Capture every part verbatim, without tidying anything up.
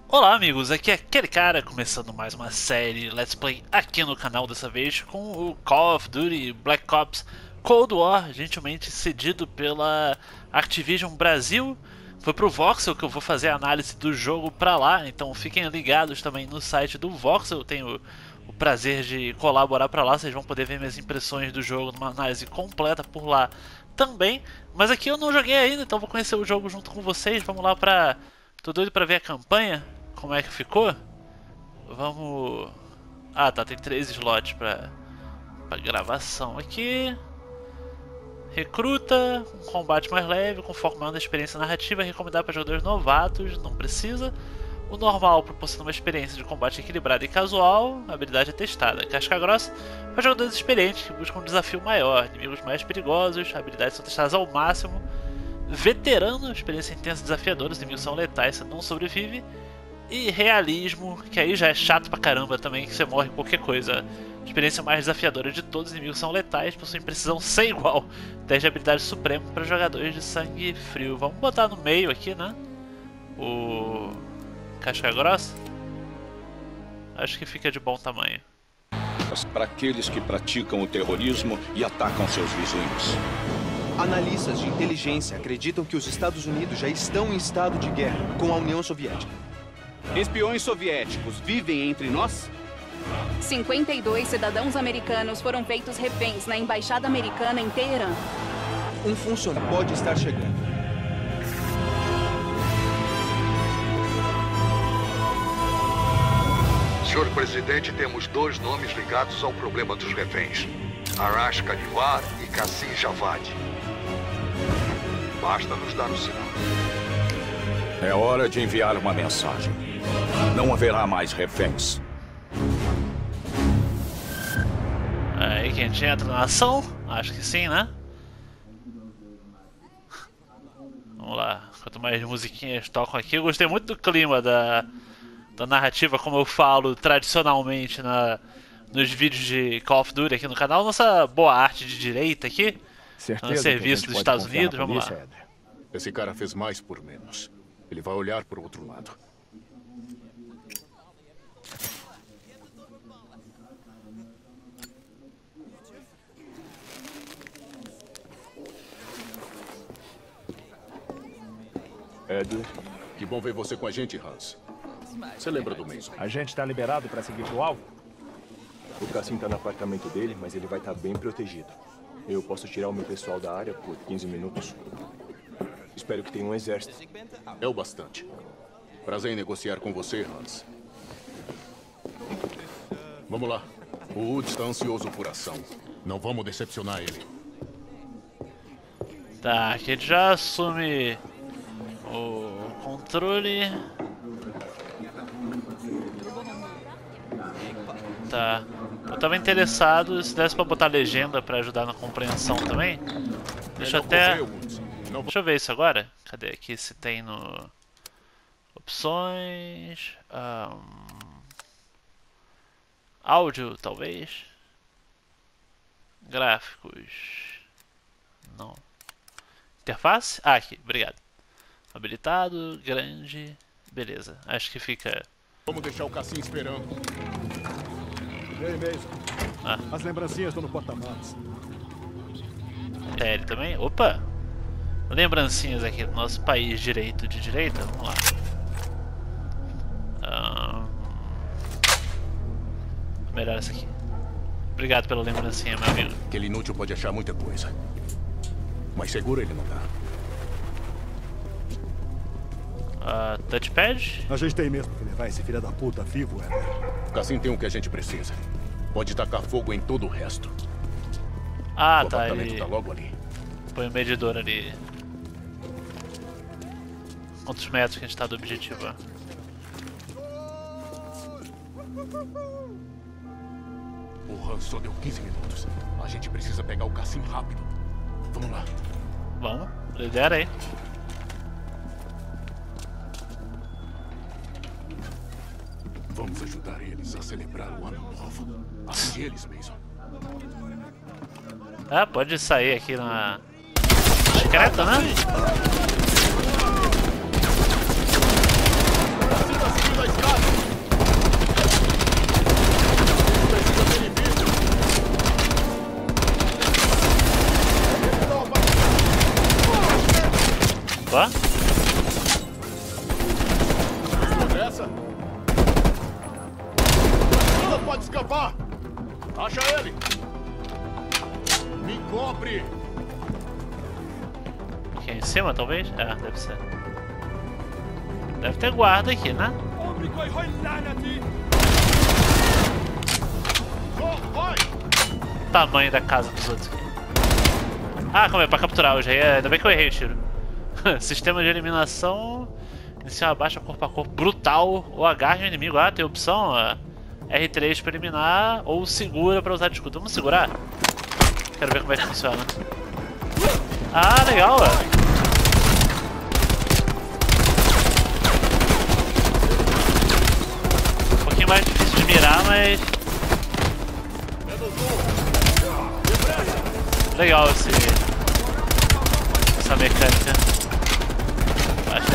Olá amigos, aqui é aquele cara começando mais uma série Let's Play aqui no canal, dessa vez com o Call of Duty Black Ops Cold War, gentilmente cedido pela Activision Brasil. Foi pro Voxel que eu vou fazer a análise do jogo pra lá, então fiquem ligados também no site do Voxel. Eu tenho o prazer de colaborar pra lá, vocês vão poder ver minhas impressões do jogo numa análise completa por lá também. Mas aqui eu não joguei ainda, então vou conhecer o jogo junto com vocês. Vamos lá pra... Tô doido pra ver a campanha. Como é que ficou? Vamos... Ah, tá, tem três slots pra, pra gravação aqui. Recruta, um combate mais leve, com foco maior na experiência narrativa, recomendado para jogadores novatos, não precisa. O normal proporciona uma experiência de combate equilibrada e casual, a habilidade é testada. Casca grossa, para jogadores experientes que buscam um desafio maior, inimigos mais perigosos, habilidades são testadas ao máximo. Veterano, experiência intensa e desafiadora, os inimigos são letais, você não sobrevive. E realismo, que aí já é chato pra caramba também, que você morre em qualquer coisa. Experiência mais desafiadora de todos, os inimigos são letais, possuem precisão sem igual. dez de habilidade suprema para jogadores de sangue frio. Vamos botar no meio aqui, né? O... Casca grossa. Acho que fica de bom tamanho. Para aqueles que praticam o terrorismo e atacam seus vizinhos. Analistas de inteligência acreditam que os Estados Unidos já estão em estado de guerra com a União Soviética. Espiões soviéticos vivem entre nós? cinquenta e dois cidadãos americanos foram feitos reféns na embaixada americana em Teherã. Um funcionário pode estar chegando. Senhor Presidente, temos dois nomes ligados ao problema dos reféns. Arash Kadivar e Qassim Javad. Basta nos dar o sinal. É hora de enviar uma mensagem. Não haverá mais reféns. Aí que a gente entra na ação? Acho que sim, né? Vamos lá, quanto mais musiquinhas tocam aqui. Eu gostei muito do clima da, da narrativa, como eu falo tradicionalmente na, nos vídeos de Call of Duty aqui no canal. Nossa boa arte de direita aqui, no serviço dos Estados Unidos. Vamos lá. Esse cara fez mais por menos. Ele vai olhar por outro lado. Edward, Que bom ver você com a gente, Hans. Você lembra do Mason? a gente tá liberado pra seguir pro alvo? O Cassim tá no apartamento dele, mas ele vai estar bem protegido. Eu posso tirar o meu pessoal da área por quinze minutos. Espero que tenha um exército. É o bastante. Prazer em negociar com você, Hans. Vamos lá. O Wood está ansioso por ação. Não vamos decepcionar ele. Tá, aqui a gente já assume o controle. Tá. Eu tava interessado se desse pra botar legenda pra ajudar na compreensão também. Deixa eu até... Deixa eu ver isso agora. Cadê aqui se tem no... Opções... Um... Áudio, talvez. Gráficos... Não. Interface? Ah, aqui, obrigado. Habilitado, grande... Beleza, acho que fica... Vamos deixar o Cassim esperando. E aí mesmo? Ah. As lembrancinhas estão no porta-malas. É, ele também? Opa! Lembrancinhas aqui do nosso país direito de direita. Vamos lá. Um... Melhor essa aqui. Obrigado pela lembrancinha, meu amigo. Aquele inútil pode achar muita coisa. Mas seguro ele não dá. Uh, touchpad? A gente tem mesmo que levar esse filho da puta vivo, Edward. O Cassim tem o que a gente precisa. Pode tacar fogo em todo o resto. Ah, o tá. apartamento Ele tá logo ali. põe o medidor ali. Quantos metros que a gente tá do objetivo? Ó. O Hans só deu quinze minutos. A gente precisa pegar o Cassim rápido. Vamos lá. Vamos, lidera aí. Vamos ajudar eles a celebrar o ano novo. Assim eles, Mason. Ah, pode sair aqui na... Discreta, né? Ó. Essa? Não pode escapar! Acha ele! Me cobre! Aqui em cima, talvez? É, deve ser. Deve ter guarda aqui, né? Tamanho da casa dos outros aqui. Ah, calma aí, pra capturar hoje aí. Ainda bem que eu errei o tiro. Sistema de eliminação. Iniciar abaixa corpo a corpo. Brutal. Ou agarre o inimigo. Ah, tem opção. Ó. R três pra eliminar. Ou segura pra usar de escudo. Vamos segurar? Quero ver como é que funciona. Ah, legal, ó. Um pouquinho mais difícil de mirar, mas... legal esse... essa mecânica. Baixa.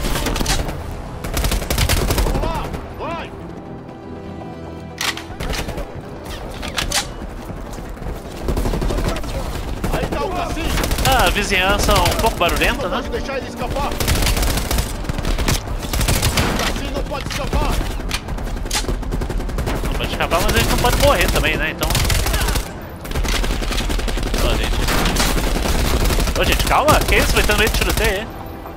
Vamos lá! Vai! Aí tá o Cassim! Ah, a vizinhança um pouco barulhenta, né? Não pode deixar ele escapar! O Cassim não pode escapar! Não pode escapar, mas a gente não pode morrer também, né? Então... Ó, gente. Ô, gente, calma! Que isso? Vai ter no meio de tiroteio aí.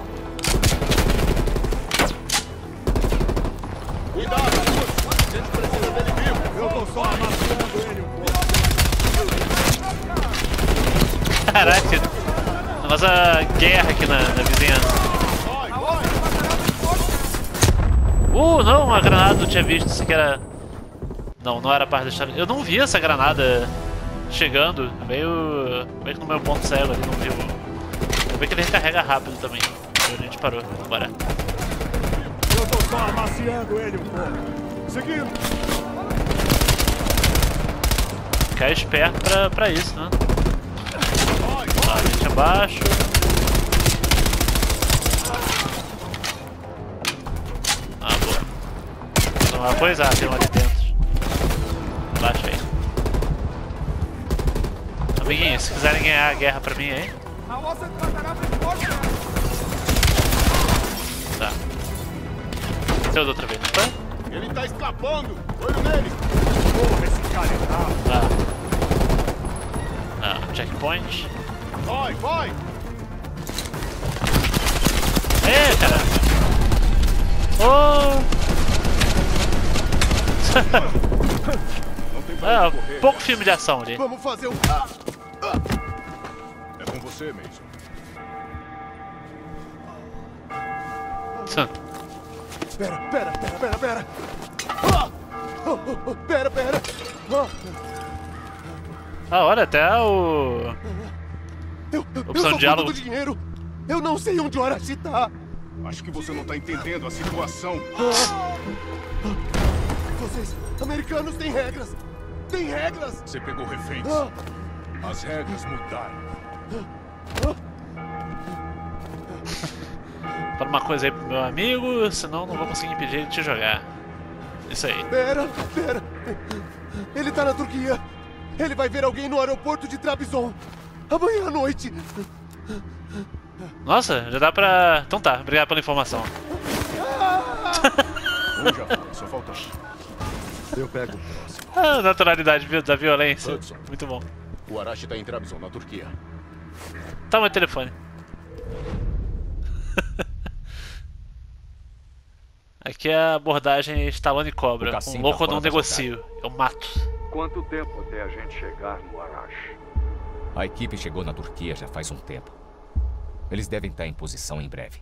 Cuidado! A gente precisa dele vivo! Eu tô só amassando ele um pouco. Caraca! Nossa guerra aqui na, na vizinhança. Vai, vai! Uh, não! A granada eu tinha visto. Isso aqui era... não, não era parte da história. Eu não vi essa granada chegando. Meio... meio que no meu ponto cego ali, não vi. Eu vi que ele recarrega rápido também. A gente parou. Bora. Eu tô só amaciando ele um pouco. Seguindo. Ficar esperto pra, pra isso, né? Tá, a gente abaixo. Ah, boa. Tem uma coisa? Ah, tem um ali dentro. Baixa aí. Amiguinhos, se quiserem ganhar a guerra pra mim aí. Tá. Seu da outra vez, não foi? Ele tá escapando! Olho nele! Porra, esse cara é bravo. Ah. Ah, checkpoint. Vai, vai! Ê, cara! Oh! Não tem pra Ah, onde correr. pouco filme de ação ali. Vamos fazer um... É com você, Mason. Pera, pera, pera, pera, pera. Ah! Oh, oh, oh, pera, pera. Ah! Ah, olha, até o... Eu, eu, opção eu de diálogo. do dinheiro. Eu não sei onde o Arashi tá. Acho que você não tá entendendo a situação. Ah! Vocês, americanos, têm regras. Tem regras. Você pegou reféns. Ah! As regras mudaram. Ah! Fala uma coisa aí pro meu amigo, senão não vou conseguir impedir ele de te jogar. Isso aí. Pera, pera. Ele tá na Turquia. Ele vai ver alguém no aeroporto de Trabzon. Amanhã à noite. Nossa, já dá pra... então tá, obrigado pela informação. Um já foi, só falta. Eu pego o próximo. Ah, naturalidade da violência. Hudson. Muito bom. O Arashi tá em Trabzon, na Turquia. Tá meu telefone. Aqui é a abordagem Stallone Cobra. Um louco eu não negocio, eu mato. Quanto tempo até a gente chegar no Arashi? A equipe chegou na Turquia já faz um tempo. Eles devem estar em posição em breve.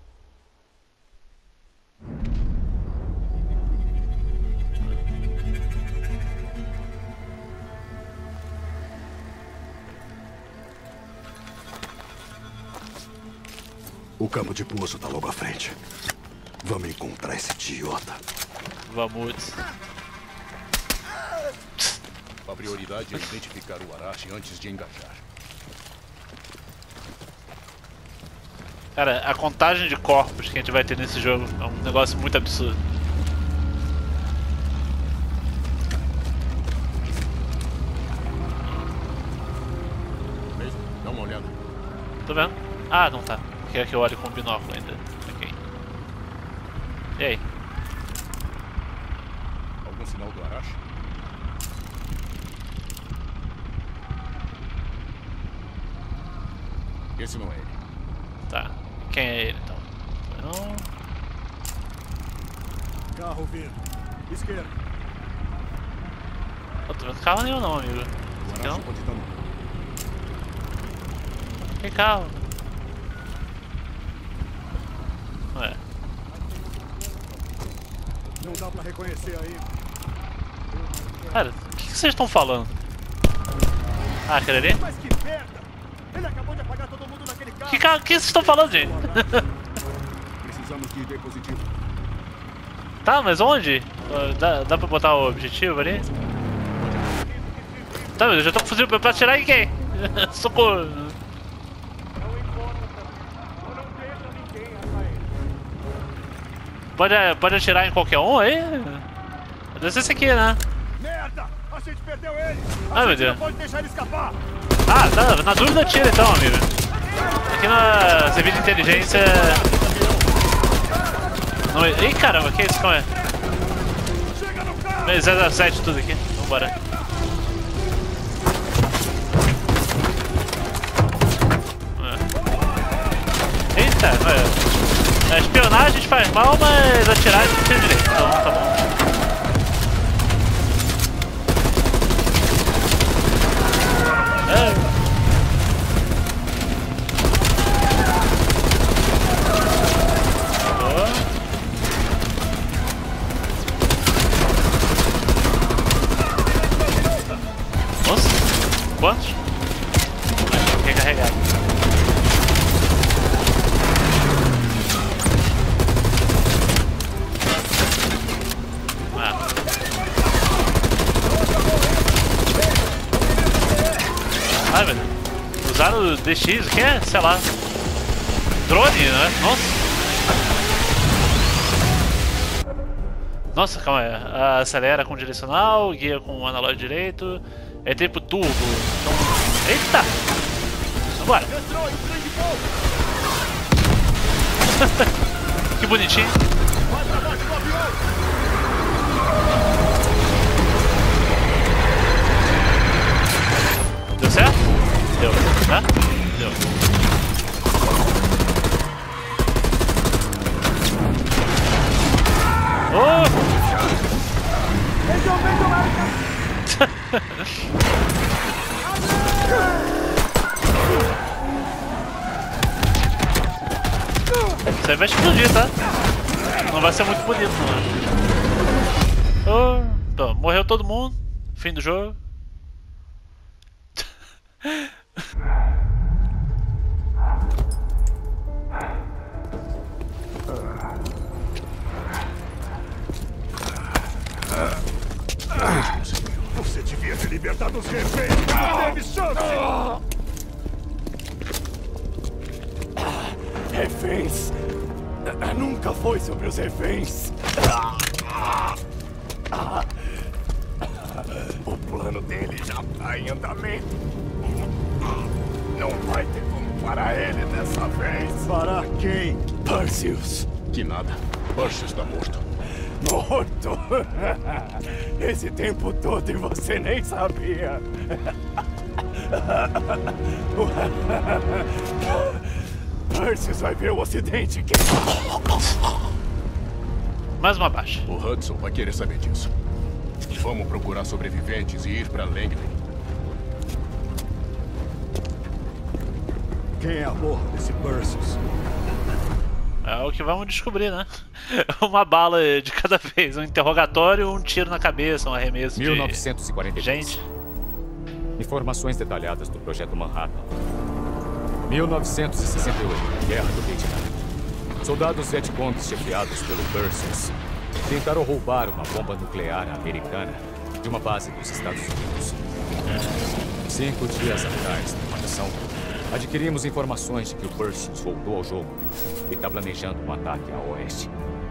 O campo de pouso tá logo à frente. Vamos encontrar esse idiota. Vamos. A prioridade é identificar o Arashi antes de engajar. Cara, a contagem de corpos que a gente vai ter nesse jogo é um negócio muito absurdo. Mesmo? Dá uma olhada. Tô vendo? Ah, não tá. quer que eu olhe com o binóculo ainda? Ok. E aí? Algum sinal do Arash? Esse não é ele. Tá. Quem é ele então? Não. Carro vindo. Esquerda. Eu tô vendo carro nenhum não, amigo. Esse aqui não? Tem carro. Ué. Não dá pra reconhecer aí. Cara, o que, que vocês estão falando? Ah, aquele ali? Mas que merda! Ele acabou de apagar todo mundo naquele carro. Que carro? O que vocês estão falando, gente? Precisamos de I D positivo. Tá, mas onde? Dá, dá pra botar o objetivo ali? Tá, mas eu já tô com fuzil pra atirar em quem? Socorro! Pode, pode atirar em qualquer um aí? Deve ser esse aqui, né? Merda! A gente perdeu ele! A Ai, gente meu Deus. não pode deixar ele escapar! Ah, tá. Na dúvida tira então, amigo. Aqui na serviço de inteligência... Não... Ih, caramba, que isso? Como é? zero zero sete tudo aqui. Vambora. Eita, a espionagem a gente faz mal, mas atirar a gente tem direito. Então, tá bom. É. Nossa, quantos? Recarregado. Ah. Ai, meu Deus. Usaram o D X, o que é? Sei lá. Drone, né? Nossa. Nossa, calma aí. Acelera com direcional, guia com o analógico direito. É tempo turbo. Então... Eita! Vambora! Que bonitinho. Deu certo? Deu. Hã? Deu. Oh! Isso aí vai explodir, tá? Não vai ser muito bonito, não. Oh, então, morreu todo mundo. Fim do jogo. Você devia ter libertado os reféns! Não teve chance! Reféns? Nunca foi sobre os reféns! O plano dele já tá em andamento! Não vai ter como parar ele dessa vez! Parar quem? Perseus! Que nada. Perseus está morto. Morto? Esse tempo todo e você nem sabia. Perseus vai ver o ocidente que... Mais uma baixa. O Hudson vai querer saber disso. Vamos procurar sobreviventes e ir para Langley. Quem é a porra desse Perseus? É o que vamos descobrir, né? Uma bala de cada vez, um interrogatório, um tiro na cabeça, um arremesso mil novecentos e quarenta e três. de... Gente. Informações detalhadas do Projeto Manhattan. mil novecentos e sessenta e oito, Guerra do Vietnã. Soldados Vietcongs chefiados pelo Perseus tentaram roubar uma bomba nuclear americana de uma base dos Estados Unidos. Cinco dias atrás, numa missão, adquirimos informações de que o Perseus voltou ao jogo e está planejando um ataque a oeste.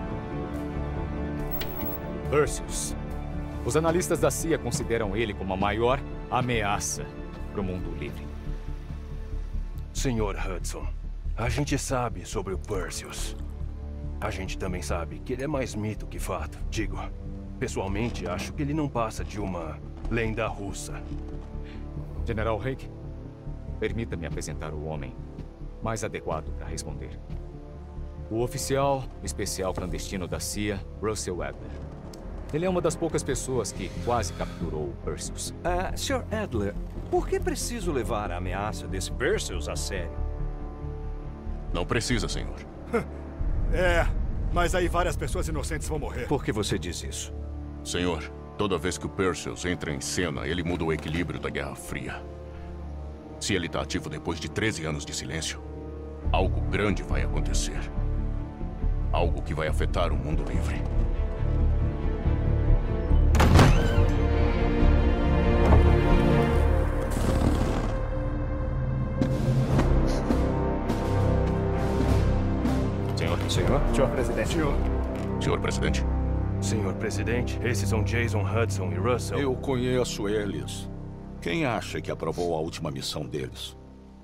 Perseus. Os analistas da C I A consideram ele como a maior ameaça para o mundo livre. Senhor Hudson, A gente sabe sobre o Perseus. A gente também sabe que ele é mais mito que fato. Digo, pessoalmente, acho que ele não passa de uma lenda russa. General Haig, permita-me apresentar o homem mais adequado para responder. O oficial especial clandestino da C I A, Russell Adler. Ele é uma das poucas pessoas que quase capturou o Perseus. Uh, senhor Adler, por que preciso levar a ameaça desse Perseus a sério? Não precisa, senhor. É, mas aí várias pessoas inocentes vão morrer. Por que você diz isso? Senhor, toda vez que o Perseus entra em cena, ele muda o equilíbrio da Guerra Fria. Se ele está ativo depois de treze anos de silêncio, algo grande vai acontecer. Algo que vai afetar o mundo livre. Senhor. Senhor. Senhor presidente. Senhor. Senhor presidente. Senhor presidente, esses são Jason, Hudson e Russell. Eu conheço eles. Quem acha que aprovou a última missão deles?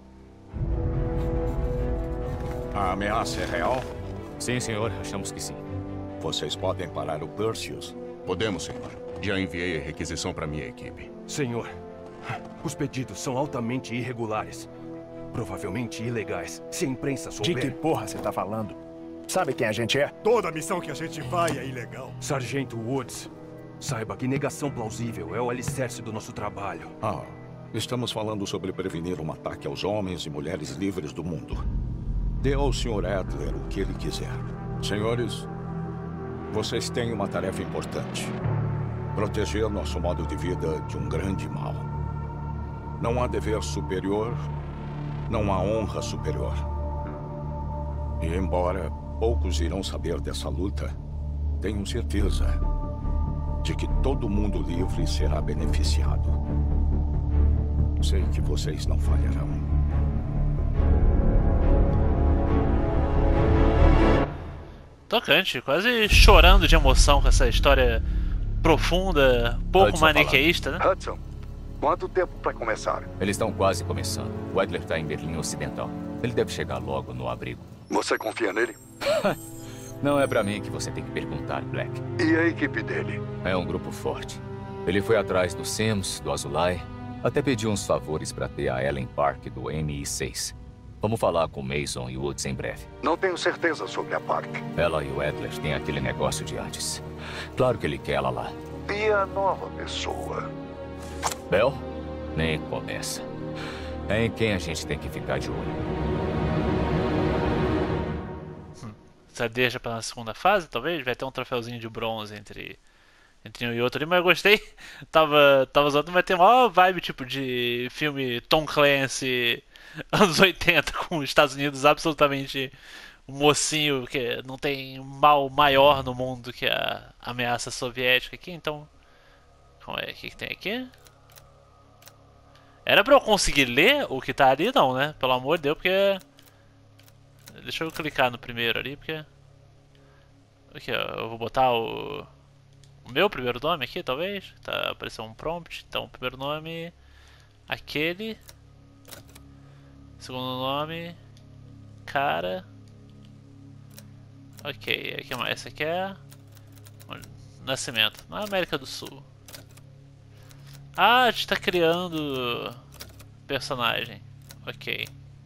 A ameaça é real? Sim, senhor. Achamos que sim. Vocês podem parar o Perseus? Podemos, senhor. Já enviei a requisição para minha equipe. Senhor, os pedidos são altamente irregulares. Provavelmente ilegais. Se a imprensa souber... De que porra você tá falando? Sabe quem a gente é? Toda missão que a gente vai é ilegal. Sargento Woods, saiba que negação plausível é o alicerce do nosso trabalho. Ah, estamos falando sobre prevenir um ataque aos homens e mulheres livres do mundo. Dê ao senhor Adler o que ele quiser. Senhores, vocês têm uma tarefa importante. Proteger nosso modo de vida de um grande mal. Não há dever superior, não há honra superior. E embora poucos irão saber dessa luta, tenho certeza de que todo mundo livre será beneficiado. Sei que vocês não falharão. Tocante, quase chorando de emoção com essa história profunda, pouco Hudson maniqueísta, né? Hudson, quanto tempo para começar? Eles estão quase começando. O Adler está em Berlim Ocidental. Ele deve chegar logo no abrigo. Você confia nele? Não é pra mim que você tem que perguntar, Black. E a equipe dele? É um grupo forte. Ele foi atrás do Sims, do Azulay, até pediu uns favores pra ter a Ellen Park do M I seis. Vamos falar com Mason e Woods em breve. Não tenho certeza sobre a Park. Ela e o Adler têm aquele negócio de antes. Claro que ele quer ela lá. E a nova pessoa? Bel? Nem começa. É em quem a gente tem que ficar de olho. Você deixa pra segunda fase, talvez? Vai ter um troféuzinho de bronze entre, entre um e outro ali, mas eu gostei. Tava, tava zoando, mas tem uma vibe tipo de filme Tom Clancy, anos oitenta, com os Estados Unidos absolutamente um mocinho, que não tem mal maior no mundo que a ameaça soviética aqui, então... Como é? O que, que tem aqui? Era pra eu conseguir ler o que tá ali? Não, né? Pelo amor de Deus, porque... Deixa eu clicar no primeiro ali, porque... Aqui, ó, eu vou botar o... O meu primeiro nome aqui, talvez. Tá aparecendo um prompt. Então, o primeiro nome... Aquele... Segundo nome... Cara... Ok, aqui mais. Esse aqui é... Nascimento. Na América do Sul. Ah, a gente tá criando... Personagem. Ok.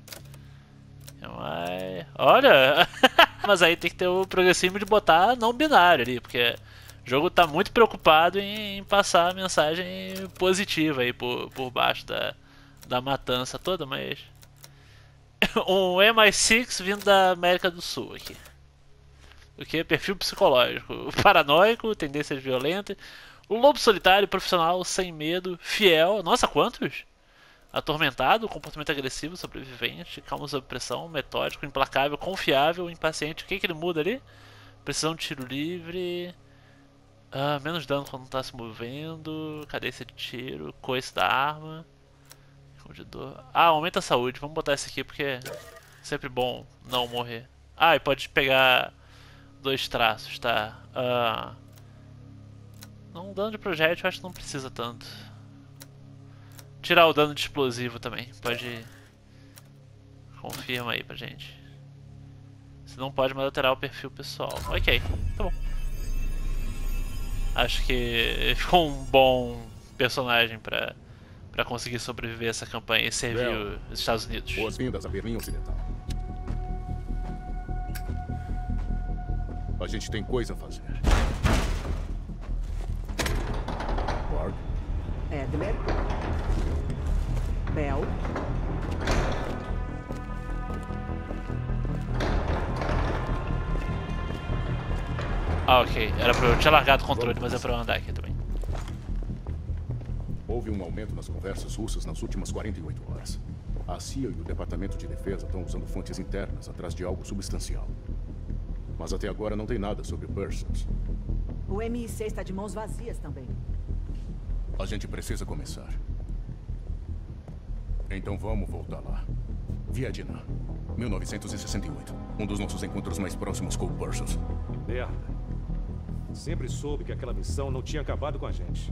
Mas... Olha! Mas aí tem que ter o progressivo de botar não binário ali, porque o jogo tá muito preocupado em, em passar a mensagem positiva aí por, por baixo da, da matança toda, mas... Um M I seis vindo da América do Sul aqui. O que? Perfil psicológico. Paranoico, tendências violentas. O lobo solitário, profissional, sem medo, fiel. Nossa, quantos? Atormentado, comportamento agressivo, sobrevivente, calma sob pressão, metódico, implacável, confiável, impaciente. O que que ele muda ali? Precisão de tiro livre. Ah, menos dano quando não tá se movendo. Cadência de tiro, coice da arma. Ah, aumenta a saúde. Vamos botar esse aqui porque é sempre bom não morrer. Ah, e pode pegar dois traços, tá? Ah, não, dano de projétil eu acho que não precisa tanto. Tirar o dano de explosivo também. Pode Confirma aí pra gente. Você não pode mais alterar o perfil pessoal. Ok, tá bom. Acho que ficou um bom personagem pra, pra conseguir sobreviver a essa campanha e servir Bel, os Estados Unidos. Boas-vindas a Berlim Ocidental. A gente tem coisa a fazer. Mark? Adler. Bel. Ah, ok. Era pra eu ter largado o controle, mas é pra eu andar aqui também. Houve um aumento nas conversas russas nas últimas quarenta e oito horas. A C I A e o Departamento de Defesa estão usando fontes internas atrás de algo substancial. Mas até agora não tem nada sobre Perseus. O M I C está de mãos vazias também. A gente precisa começar. Então vamos voltar lá. Vietnã, mil novecentos e sessenta e oito. Um dos nossos encontros mais próximos com o Perseus. Merda. Sempre soube que aquela missão não tinha acabado com a gente.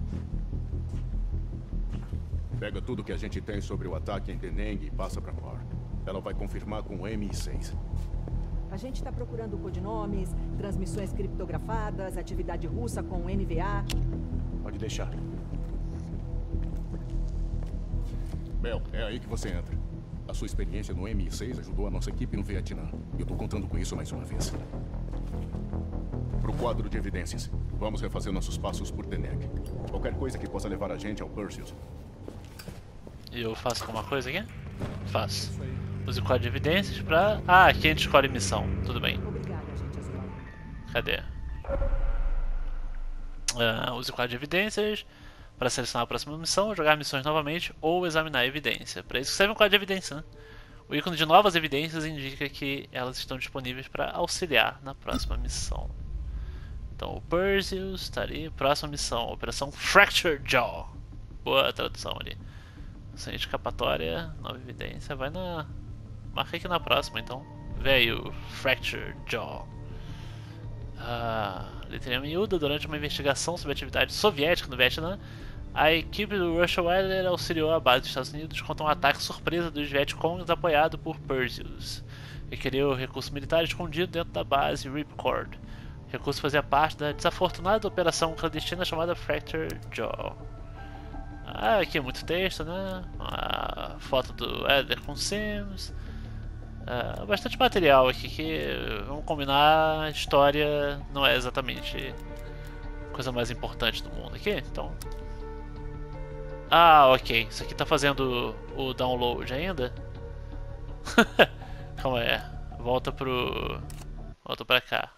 Pega tudo que a gente tem sobre o ataque em Deneng e passa pra Par. Ela vai confirmar com o M I seis. A gente está procurando codinomes, transmissões criptografadas, atividade russa com o N V A. Pode deixar. Bel, é aí que você entra. A sua experiência no M I seis ajudou a nossa equipe no Vietnã. E eu tô contando com isso mais uma vez. Pro quadro de evidências. Vamos refazer nossos passos por Deneg. Qualquer coisa que possa levar a gente ao Perseus. E eu faço alguma coisa aqui? Faço. Use o quadro de evidências pra... Ah, aqui a gente escolhe missão. Tudo bem. Cadê? Uh, use o quadro de evidências para selecionar a próxima missão, jogar missões novamente ou examinar a evidência. Para isso serve um quadro de evidência, né? O ícone de novas evidências indica que elas estão disponíveis para auxiliar na próxima missão. Então o Perseus está ali. Próxima missão, Operação Fractured Jaw. Boa tradução ali. Missão escapatória, nova evidência. Vai na... Marca aqui na próxima, então. Veio Fractured Jaw. Ah, letrinha miúda. Durante uma investigação sobre a atividade soviética no Vietnã, a equipe do Russell Weller auxiliou a base dos Estados Unidos contra um ataque surpresa dos Vietcongs apoiado por Perseus. Requeriu recurso militar escondido dentro da base Ripcord. O recurso fazia parte da desafortunada operação clandestina chamada Fractured Jaw. Ah, aqui é muito texto, né? A foto do Adler com Sims. Ah, bastante material aqui que, vamos combinar, a história não é exatamente a coisa mais importante do mundo aqui, então... Ah, ok. Isso aqui tá fazendo o download ainda? Calma aí. Volta pro... Volta pra cá.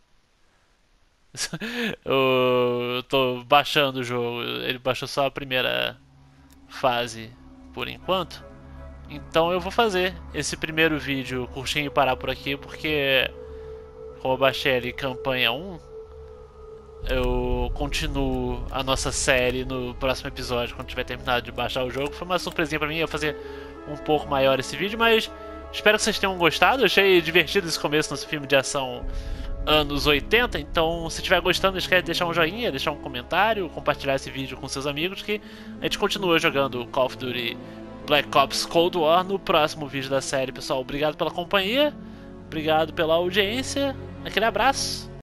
Eu tô baixando o jogo. Ele baixou só a primeira fase por enquanto. Então eu vou fazer esse primeiro vídeo curtinho e parar por aqui, porque como eu baixei ali campanha um, eu continuo a nossa série no próximo episódio, quando tiver terminado de baixar o jogo. Foi uma surpresinha pra mim, eu fazer um pouco maior esse vídeo, mas espero que vocês tenham gostado. Eu achei divertido esse começo nesse filme de ação anos oitenta, então se estiver gostando, não esquece de deixar um joinha, deixar um comentário, compartilhar esse vídeo com seus amigos, que a gente continua jogando Call of Duty Black Ops Cold War no próximo vídeo da série. Pessoal, obrigado pela companhia, obrigado pela audiência, aquele abraço.